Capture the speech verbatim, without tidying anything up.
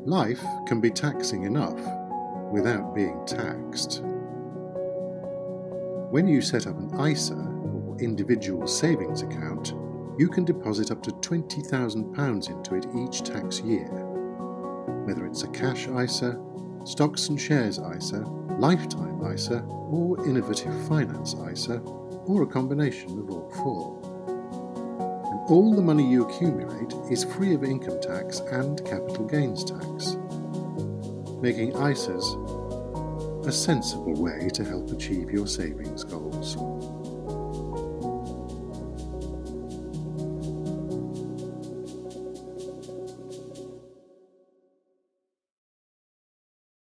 Life can be taxing enough without being taxed. When you set up an I S A, or individual savings account, you can deposit up to twenty thousand pounds into it each tax year. Whether it's a cash I S A, stocks and shares I S A, lifetime I S A, or innovative finance I S A, or a combination of all four. And all the money you accumulate is free of income tax and capital gains tax, making I S As a sensible way to help achieve your savings goals.